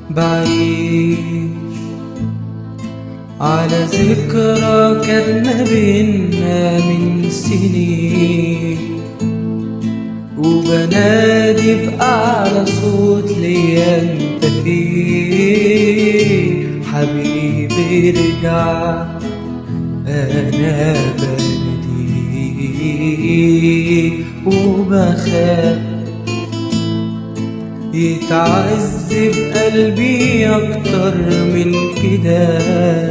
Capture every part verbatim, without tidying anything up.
بعيش على ذكرى كانت ما بينا من سنين، وبنادي بأعلى صوت ليا انت فين حبيبي ارجع. انا بناديك وبخاف يتعذب قلبي اكتر من كده،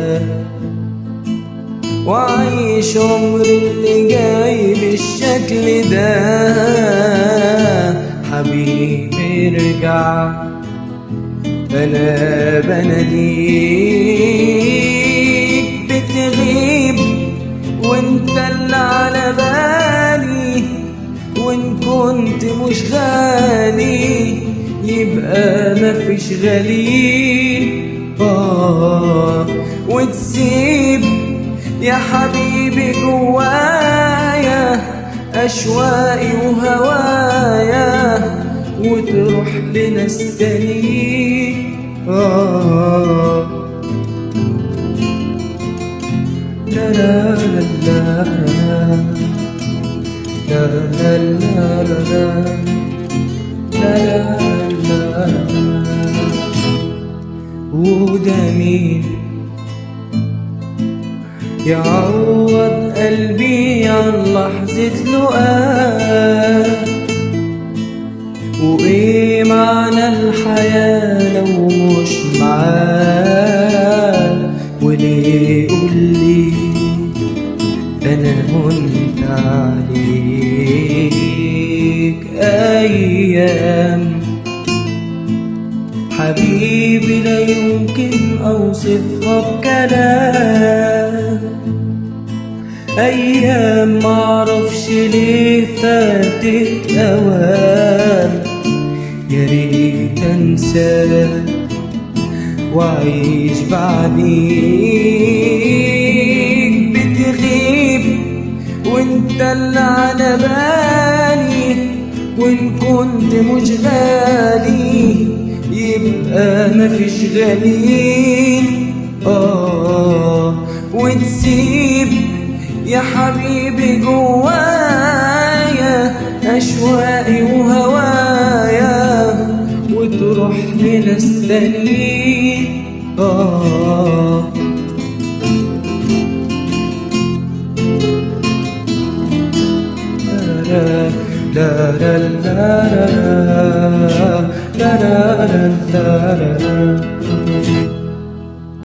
وعيش عمري اللي جاي بالشكل ده. حبيبي ارجع، انا بناديك بتغيب وانت اللي على بالي، وان كنت مش غالي يبقى مفيش غالي. آه وتسيب يا حبيبي جوايا أشواقي وهوايا، وتروح لناس تانيين. آه لا لا لا لا لا لا لا لا لا. وده مين يعوض قلبي عن لحظة لقاء؟ وإيه معنى الحياة لو مش معاه؟ وليه يقولي أنا هنت عليك أيام؟ حبيبي لا يمكن أوصفها بكلام. أيام معرفش ليه فاتت أوام، يا ريت أنساك وأعيش بعديك. بتغيب وانت اللي على بالي، وإن كنت مش غالي يبقى مفيش غالي. آه وتسيب يا حبيبي جوايا أشواقي وهوايا، وتروح لناس تانيين. آه لا لا لا لا لا لا لا لا لا لا.